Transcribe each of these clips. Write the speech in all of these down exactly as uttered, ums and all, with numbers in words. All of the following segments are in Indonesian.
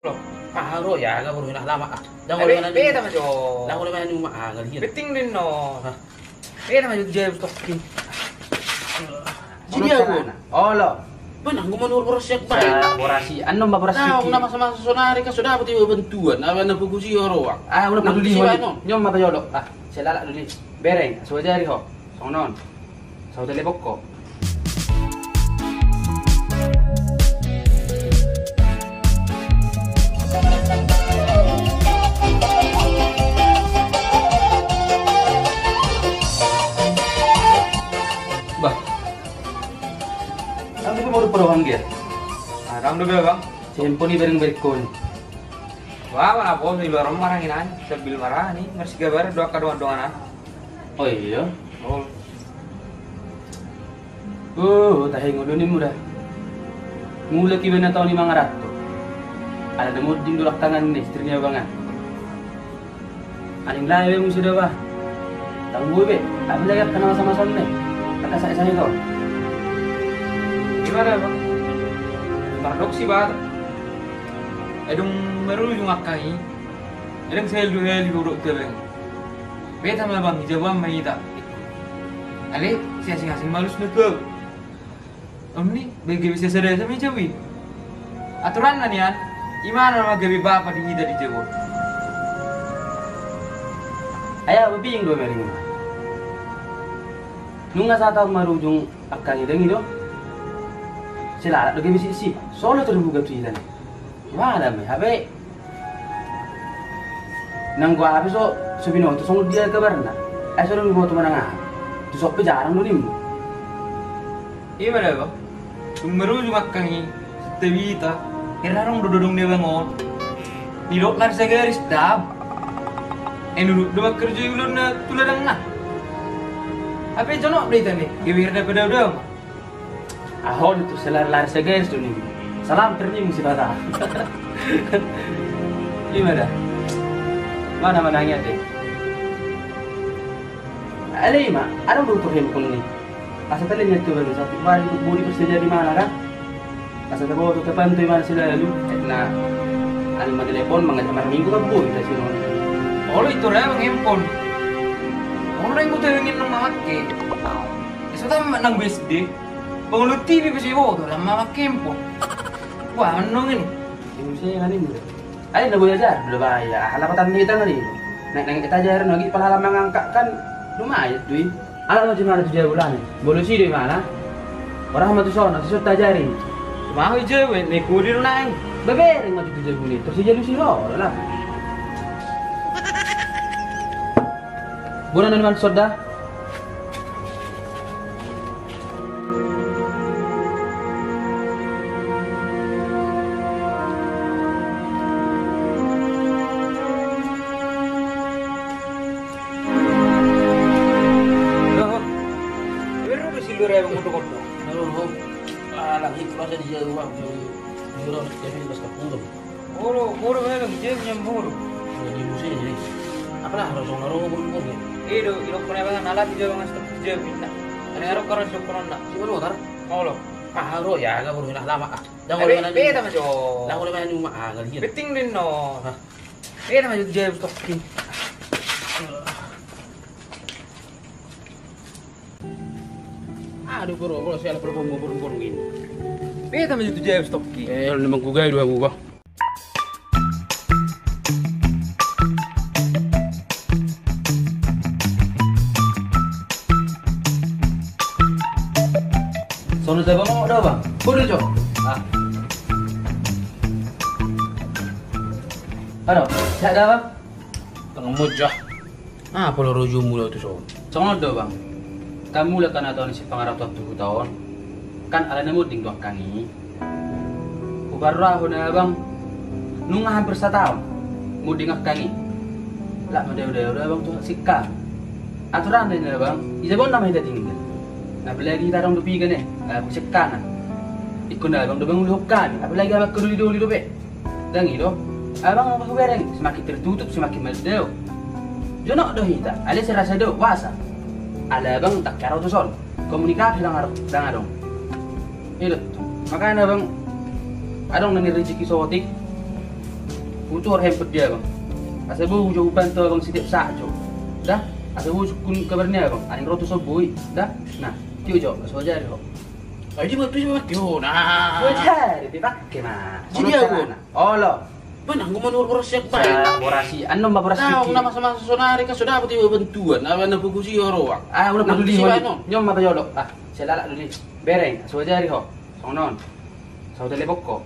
Loh, paharo ya, nggak perlu nak lama ah. Jangan Abe, boleh mana beda mah jo. Jangan boleh mana cuma ah, nggak lihat. Beting din no. Hah? Beda mah jo jaya stokin. Jadi aku. Oh lo. Mana aku mau nurut siap baik. Sa borasi. Ano ba borasi? Nah, nama sama sonari kan sudah dapat ibu bantuan. Apa nak buku sih orang? Ah, udah Nak peduli sih, ho. ano? Nyom mata yolo. Ah, selala dulu. Bereng, so jari ho. Songnon. Sa hotel Bokko. Bah. Ang ko mo pro hanggir. Arang do bang. Tempo ni bereng berikon. Wah, mana bos di luar marah ini sambil marah nih. Masih kabar dua kedua doangan. Oh iya. Oh, Oh, tahi ngulo ni muda. Mula ki bena tahun lima ratus. Ada demo ding dulak tangan ni istrinya bangan. Aning lain mo sudah ba? Tangguh be, apa lagi kenal sama sana? Kata saya saya kau. gimana bang? Paradoksi banget. Edung meru yung akai. Edung sel do hel buruk tebeng. Beta mah bang jawab mai tak. Ale sia sing asing malus nutup. Omni bagi bisa sadar sama jawi. Aturan na niyan. Imana nama gabi bapa di hida di Jawa. Ayah babi yang dua mering. Nunga sa tahu marujung akan ideng itu. Sila ada gabi si solo terbuka tu ilan. Mana me habe. Nang gua habis so subino tu song dia kabarna. Ay so nang tu mananga. Tu sok jarang dulu ni. Gimana bang? Meru yung akai tewita. Irarong dudung dia bangun. Nidok kan saya garis dab. Eh duduk dua kerja ulun na tuladang na. Apa itu nak beli tadi? Gewir daripada udah. Ahon itu selar lar segaris tu ni. Salam ternyum si bata. Gimana? Mana manangnya deh? Alay ma, ano luto handphone ni? Asa tali niya tu baru satu hari tu budi bersedia di mana kan? Asa tabo tu kapan tu mana sila lalu? Na aling telepon mga kamar minggu kan boy dah sino. Oh itu raya bang handphone. Orang yang butuh ingin memakai. Itu tak nang B S D. Pengelut T V pasti bawa tu lama memakai handphone. Wah menung ini. Ini saya kan ini. Ay na boleh ajar, boleh bahaya. Halapatan ni kita ngari. Naik naik kita ajar lagi pala mengangkat kan lumayan tuh. Alat macam mana tu dia bulan? Boleh sih di mana? Orang matu sana, sesuatu tajari. Mau je, ni kudir naik. Beber yang maju tujuh bunyi, terus dia lusi lo, lah. Bulan dengan soda. Beru besi lu raya bang untuk kotor. Aduh, ah lagi kurasa dia uang tu. Jurang jadi bas kapur. Moro, moro mana je punya moro. Jadi musim jadi. Apalah harus orang orang berumur. Ido, ido kena bang alat je bang stop je pindah. Ada harus karena stop corona. Siapa lu tar? Oh lo. Paharo ya, nggak perlu nak lama ah. Jangan Abe, boleh mana beda mah jo. Jangan boleh mana cuma ah, nggak lihat. Beting din no. Hah? Beda mah jo jaya stokin. Aduh bro, bro saya perlu mau burung-burung ini. Beda mah jo jaya stokin. Eh, lu memang gugay dua gugah. Sono tayo ba mo daw bang? Puro jo. Ah. Ano? Siya daw bang? Tengah mojah. Ah, perlu rujuk mula tu so. Songo daw bang. Kamu lah kan atau si pangarap tujuh tahun. Kan ala namo ding dua kani. Ubarra ho na bang. Nung hampir sa tahun. Muding akani. La udah udah udah bang tuh sikka. Aturan din na bang. Isabon na may dating. Apalagi kita orang dupi kan eh, aku sekan. Ikut dah bang, dobang ulihkan. Apalagi abang keduli dulu dobe. Dan itu, abang apa bereng? Semakin tertutup semakin meledak. Jono doh hita, ada serasa doh wasa. Ala bang tak cara tu son. Komunikasi dengan dengan dong. Itu, makanya bang, adong nang rezeki sotik. Utur hempet dia bang. Asa bu jauh bantu bang setiap saat jo. Dah, asa bu kun kabarnya bang. Aning rotu sobui. Dah, nah, tiu jo, soja jo. Ay di betul sama kyo nah. Soja, dipakai mah. Jadi aku. Oh lo. Mana aku manur korasiak baik. Kolaborasi, anu mbak beras Tahu kiki. nama sama sonari kan sudah betul bantuan. Apa nak buku sih orang. Ah, udah Nak peduli sih, hon. no? Nyom apa jolo? Ah, saya lalak dulu. Bereng, soja ri ho. Sonon. Sauda le bokko.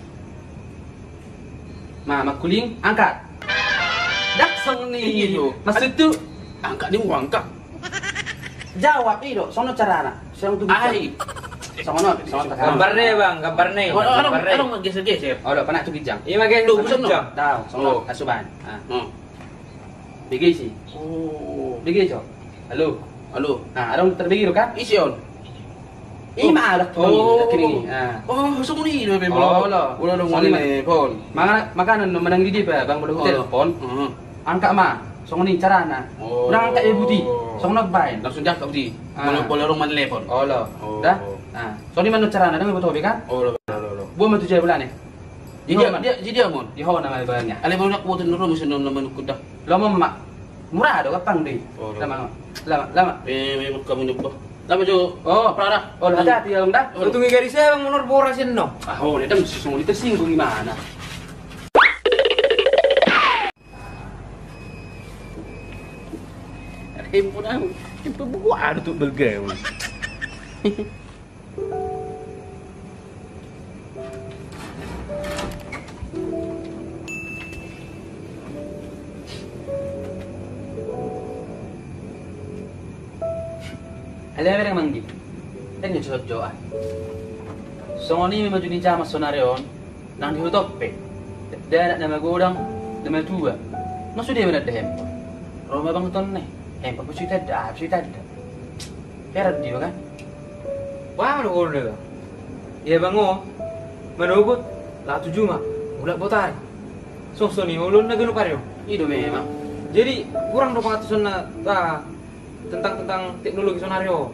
Ma, makuling angkat. Dak song ni. Gitu. Maksud tu Angkat ni mau angkat. jawab ni dok. Sono carana. Sono tu. Ai. Sono, sono tak. Gambar nih bang, gambar nih. Orang Gambar nih. orang geser-geser. Oh, dok, panak tu kijang. Iya makin Duh, dulu bukan, no? jam. Tahu, sono Oh. asuban. Ah, Hmm. bigi sih. Oh. Bigi jo. Halo. Halo. Ah, ada terbigi dok kan? Ision. Ih, mah ada tu. Kini. Ah. Oh, semua ni dah Oh, lo. Ulah dong Sorry, ni pon. Maka makanan menang di dia bang boleh hotel Oh. pon. Hmm. Angkat mah. Sono ni carana. Oh. Udah angkat ya budi. Sono bain. Langsung cakap di. Ah. Boleh boleh orang mana telepon. Oh lo. Oh. Dah. Ah. So ni mana carana dengan betul kan? Oh, lo lo lo. Buat matu jaya bulan ni. Jadi dia dia jadi dia mon. Di hawa nama barangnya. Ale baru nak buat nuru mesti nama nama kuda. Lo mau mak. Murah do kapang deh. Oh, lo. Lama. Lama, lama. Eh, memang kami nak buat. Lama jo. Oh, Prada. Oh, hati-hati ya, Bang dah. Oh. Tunggu garis saya bang, menurut borasin no. Ah, oh, dia dah mesti semua tersinggung gimana? Handphone aku. Handphone buat untuk bergaul. Alam mo rin manggi. Yan yung susod-joan. So, ngoni may maju ni Jamas sonaryon, nang dihutoppe. Dana na magudang, na matuwa. Maksud dia mana ada handphone. Roma bang ton nih. Handphone pun cerita ada, cerita ada. Perat dia kan? Wah mana orang dah. Iya bang oh, menurut lah tujuh mah, ulah botar. So so ni ulun na gano pareho. Itu memang. Jadi kurang dong pengetahuan na ah, tentang tentang teknologi sonario.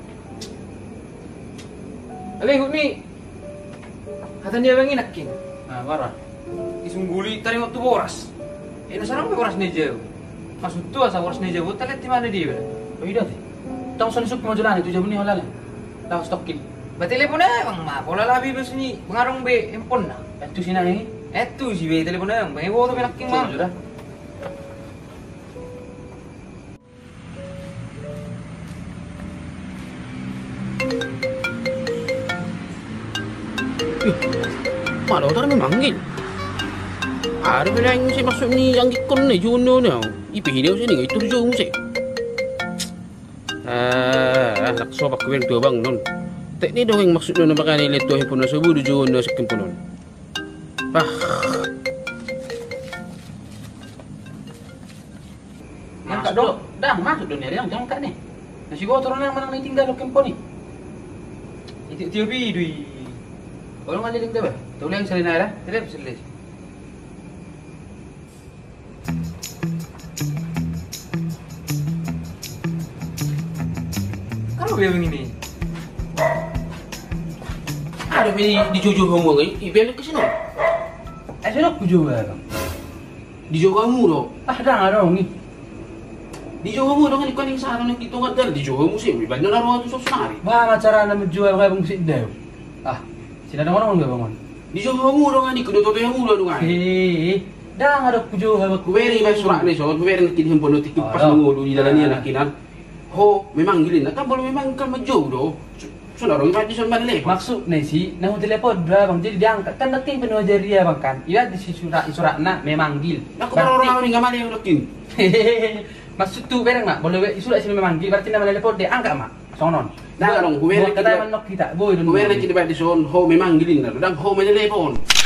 Aleng ni, kata dia bang inakin. Ah, marah. Isungguli tadi waktu boras. Eh nasarang may boras ni jauh. Maksud tu asa boras ni jauh, talit di mana dia? Oh, iya deh. Tahu soal isuk kemajuan itu jam ni halal. Tahu stokin. Ba telepon na bang ma, pola labi ba sini pengarong be handphone na. Itu sih nang ini. Eto si be telepon na bang, bang iwo to pinaking Sudah, ma'am. sudah. Mana orang memang manggil. Ada bila yang saya masuk ni yang ikon ni Juno ni. Ipih dia sini itu dia musik. Ah, nak sopak kau tu bang non. Tak ni dong yang maksud non pakai ni leto handphone na subuh Juno na sekin punon. Ah. Angkat dong. Dah masuk dunia dia jangan angkat ni. Nasi gua turun yang mana ni tinggal kempo ni. Itu tiap dui. Orang mana tinggal ba? Tahu yang selina dah. Tidak selesai. Kalau be begini. Ada di di Jojo kamu ni. Ipih ke sini. Eh, sudah kuju ba bang. Di Jojo kamu do. Ah, dah ada orang ni. Di Jojo kamu dong ni kan yang sana nak kita ngadar di Jojo kamu sih. Banyak naruh tu sosnari. Ba cara na menjual kaya bang musik dah. Ah, sila na orang ba bangun. Di Jojo kamu dong ni kudu tu yang mula dong. Eh, dah ada kuju ba Kuweri may surat ni so, kuweri nak kini handphone notik pas Oh, mengulu di dalam ni ah. nak kinan. Ho, memang gilin. Nak boleh memang kan majau do. Sudah orang mati sudah balik. Maksud ni si, nak telepon ba bang jadi dia angkat kan dating penuh jari dia bang kan. Ia di si surat surat na memanggil. Nak baru orang ni ngamal yang nokin. Maksud tu berang mak boleh surat sini memanggil berarti nama telepon dia angkat mak. Sonon. Dah dong, kuweri kata kita. manok kita boy dun. Kuweri nak kita balik di son. Ho memang gilin. Dan ho menelpon.